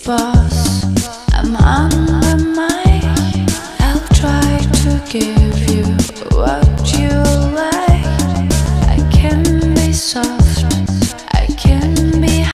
boss. I'm under mine. I'll try to give you what you